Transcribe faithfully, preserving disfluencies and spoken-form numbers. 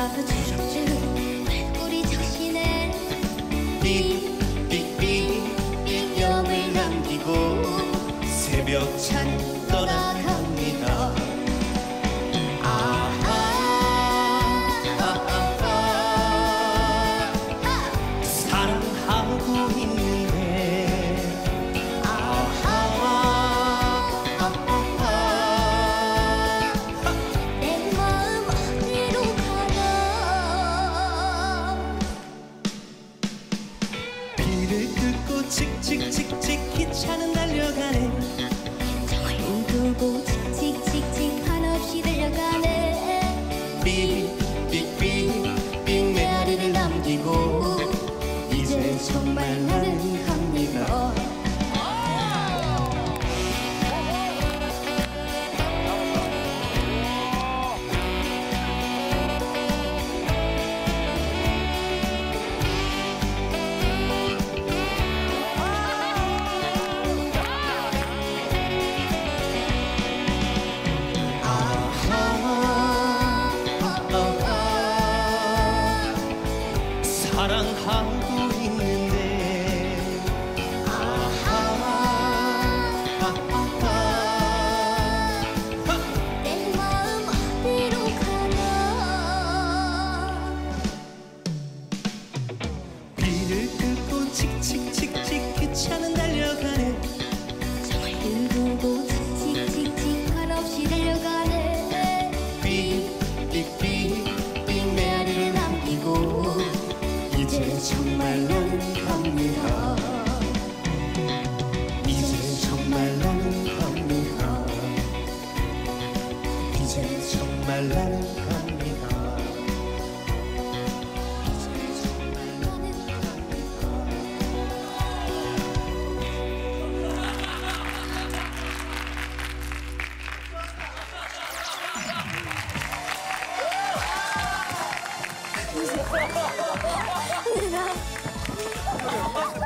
나도 주룩주룩 얼굴이 적시네. 삑삑삑 염을 남기고 새벽찬 떠나갑니다. 아하 아하 사랑하고 있는데 아하 아하 내 마음 어디로 가나. 비를 끄고 칙칙칙칙 기차는 달려가네. 정을 두고 칙칙칙칙 한없이 달려가네. 삑삑삑삑 메아리를 남기고 이제 정말 나는 갑니다. 사랑하고 있는데 아하 아하 내 마음 어디로 가나. 비를 끄고 칙칙칙칙 기차는 달려가네. 정을 두고 칙칙칙칙 한없이 달려가네. 삑삑삑 메아리를 남기고 이제 정말 나는 갑니다. 이제 정말 나는 갑니다. 이제 정말 나는 갑니다. 이제 정말 나는 갑니다.